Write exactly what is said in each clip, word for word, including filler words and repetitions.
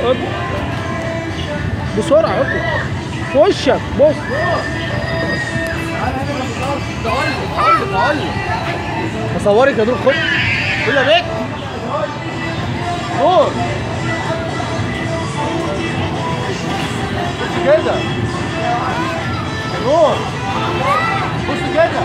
اطلع بسرعه، اطلع في وشك. بص تعال تعال تعال هصورك يا نور. خد خد يا بيت نور. بص كده نور، بص كده.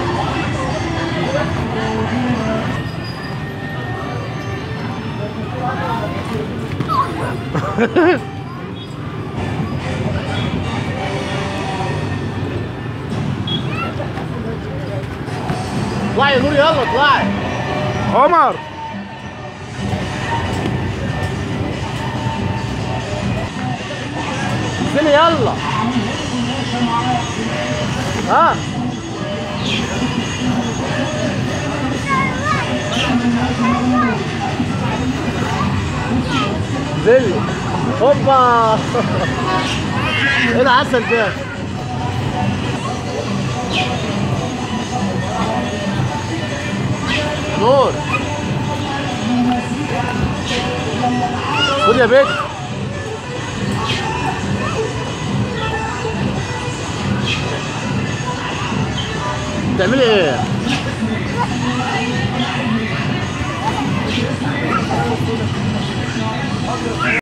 اطلعي يا نور، يلا اطلعي. عمر انزلي يلا. ها انزلي. هوبا. ايه العسل ده؟ نور خد يا بيت. بتعملي ايه؟